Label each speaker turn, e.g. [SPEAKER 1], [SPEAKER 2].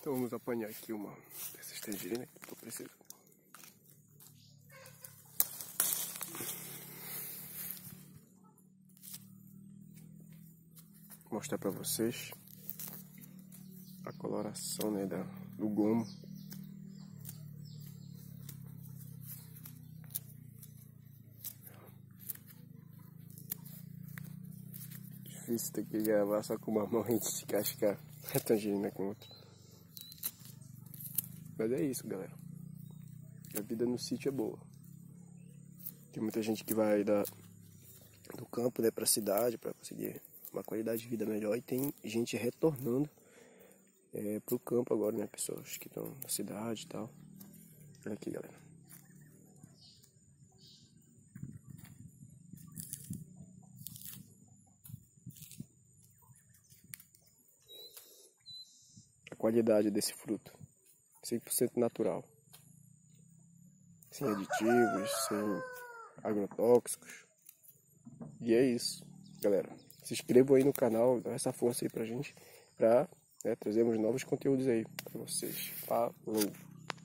[SPEAKER 1] Então vamos apanhar aqui uma dessas tangerinas que eu preciso. Vou mostrar para vocês a coloração, né, do gomo. Difícil ter que gravar só com uma mão e descascar a tangerina com outra. Mas é isso, galera. A vida no sítio é boa. Tem muita gente que vai do campo, né, pra cidade para conseguir uma qualidade de vida melhor. E tem gente retornando pro campo agora, né? Pessoas que estão na cidade e tal. Olha aqui, galera. A qualidade desse fruto. 100% natural. Sem aditivos, sem agrotóxicos. E é isso, galera. Se inscrevam aí no canal, dá essa força aí pra gente, pra trazermos novos conteúdos aí pra vocês. Falou!